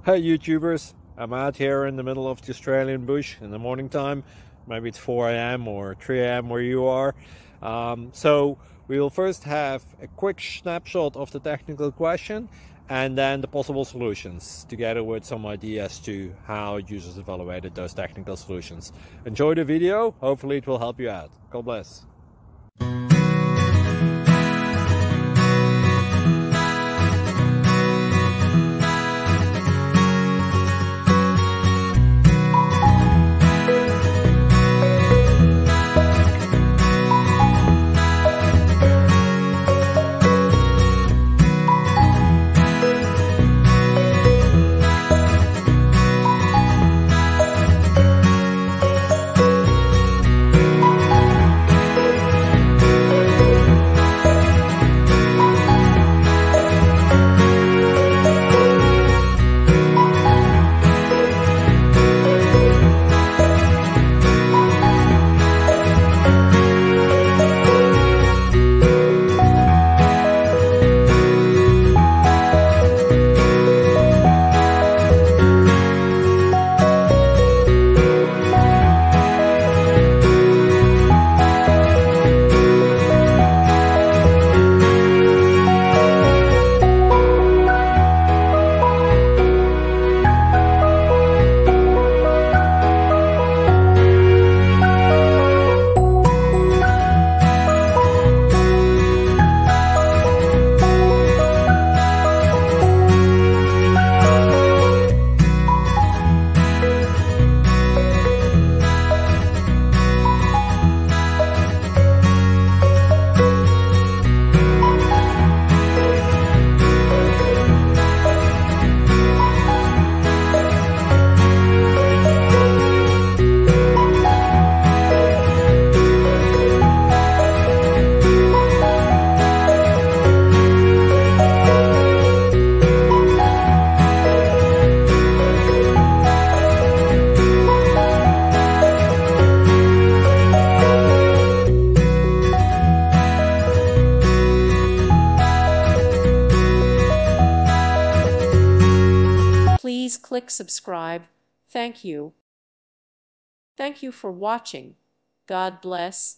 Hey YouTubers, I'm out here in the middle of the Australian bush in the morning time. Maybe it's 4 a.m. or 3 a.m. where you are. So we will first have a quick snapshot of the technical question and then the possible solutions, together with some ideas to how users evaluated those technical solutions. Enjoy the video, hopefully it will help you out. God bless. Please click subscribe. Thank you. Thank you for watching. God bless.